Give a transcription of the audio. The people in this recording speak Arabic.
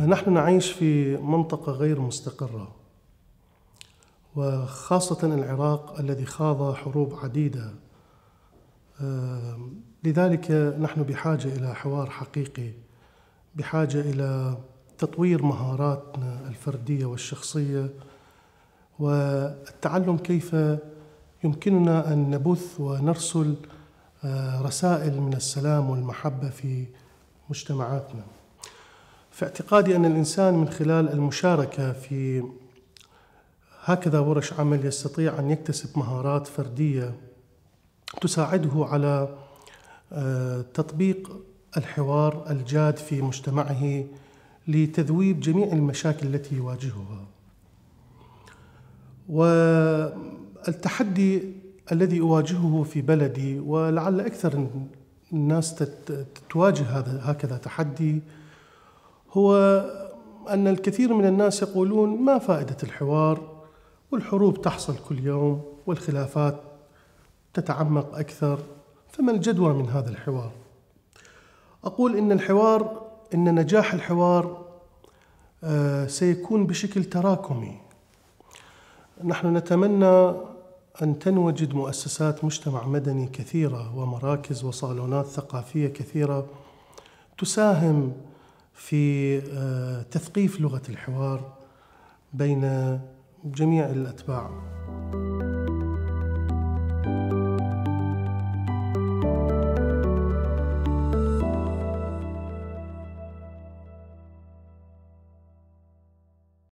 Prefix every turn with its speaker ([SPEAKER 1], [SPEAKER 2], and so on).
[SPEAKER 1] نحن نعيش في منطقة غير مستقرة، وخاصة العراق الذي خاض حروب عديدة. لذلك نحن بحاجة إلى حوار حقيقي، بحاجة إلى تطوير مهاراتنا الفردية والشخصية، والتعلم كيف يمكننا أن نبث ونرسل رسائل من السلام والمحبة في مجتمعاتنا. في اعتقادي أن الإنسان من خلال المشاركة في هكذا ورش عمل يستطيع أن يكتسب مهارات فردية تساعده على تطبيق الحوار الجاد في مجتمعه لتذويب جميع المشاكل التي يواجهها. والتحدي الذي أواجهه في بلدي، ولعل أكثر الناس تواجه هكذا تحدي، هو أن الكثير من الناس يقولون: ما فائدة الحوار؟ والحروب تحصل كل يوم والخلافات تتعمق أكثر، فما الجدوى من هذا الحوار؟ أقول إن نجاح الحوار سيكون بشكل تراكمي. نحن نتمنى أن تنوجد مؤسسات مجتمع مدني كثيرة ومراكز وصالونات ثقافية كثيرة تساهم في تثقيف لغة الحوار بين جميع الأتباع.